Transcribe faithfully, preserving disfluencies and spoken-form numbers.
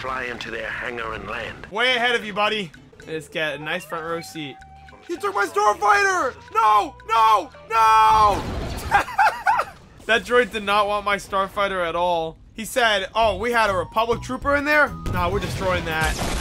fly into their hangar and land. Way ahead of you, buddy. Just get a nice front row seat. He took my starfighter! No! No! No! That droid did not want my starfighter at all. He said, oh, we had a Republic trooper in there? No, we're destroying that.